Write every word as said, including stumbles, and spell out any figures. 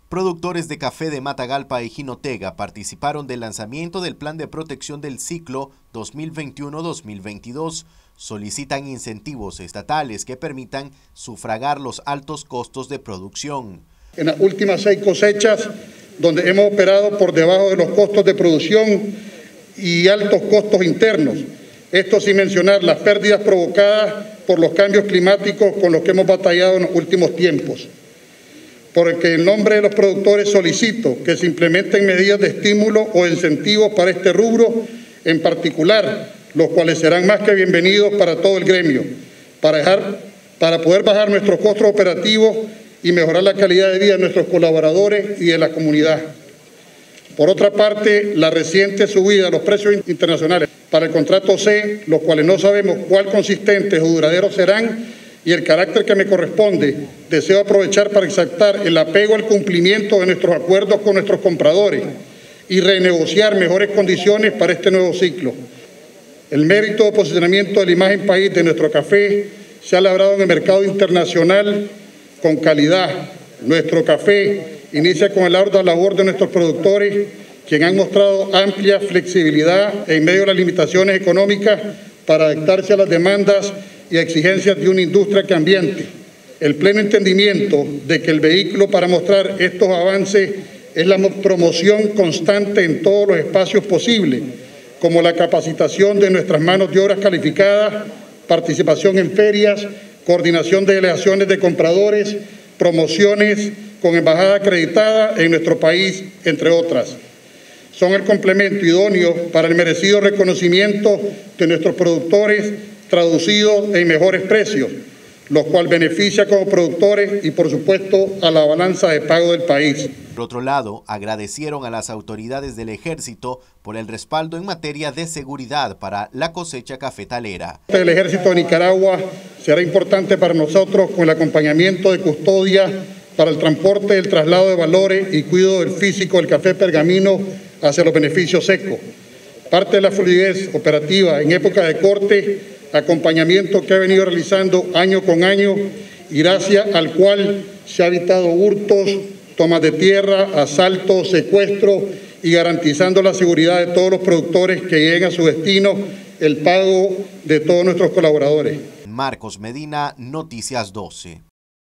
Productores de café de Matagalpa y Jinotega participaron del lanzamiento del Plan de Protección del Ciclo dos mil veintiuno dos mil veintidós. Solicitan incentivos estatales que permitan sufragar los altos costos de producción. En las últimas seis cosechas, donde hemos operado por debajo de los costos de producción y altos costos internos. Esto sin mencionar las pérdidas provocadas por los cambios climáticos con los que hemos batallado en los últimos tiempos. Porque en nombre de los productores solicito que se implementen medidas de estímulo o incentivos para este rubro en particular, los cuales serán más que bienvenidos para todo el gremio, para, dejar, para poder bajar nuestros costos operativos y mejorar la calidad de vida de nuestros colaboradores y de la comunidad. Por otra parte, la reciente subida de los precios internacionales para el contrato C, los cuales no sabemos cuál consistentes o duraderos serán, y el carácter que me corresponde, deseo aprovechar para exaltar el apego al cumplimiento de nuestros acuerdos con nuestros compradores y renegociar mejores condiciones para este nuevo ciclo. El mérito de posicionamiento de la imagen país de nuestro café se ha labrado en el mercado internacional con calidad. Nuestro café inicia con el ardua labor de nuestros productores, quienes han mostrado amplia flexibilidad en medio de las limitaciones económicas para adaptarse a las demandas y exigencias de una industria cambiante. El pleno entendimiento de que el vehículo para mostrar estos avances es la promoción constante en todos los espacios posibles, como la capacitación de nuestras manos de obras calificadas, participación en ferias, coordinación de delegaciones de compradores, promociones con embajada acreditada en nuestro país, entre otras. Son el complemento idóneo para el merecido reconocimiento de nuestros productores, traducido en mejores precios, lo cual beneficia como productores y, por supuesto, a la balanza de pago del país. Por otro lado, agradecieron a las autoridades del Ejército por el respaldo en materia de seguridad para la cosecha cafetalera. El Ejército de Nicaragua será importante para nosotros con el acompañamiento de custodia para el transporte, el traslado de valores y cuidado del físico del café pergamino hacia los beneficios secos. Parte de la fluidez operativa en época de corte, acompañamiento que ha venido realizando año con año y gracias al cual se ha evitado hurtos, tomas de tierra, asaltos, secuestros y garantizando la seguridad de todos los productores que lleguen a su destino, el pago de todos nuestros colaboradores. Marcos Medina, Noticias doce.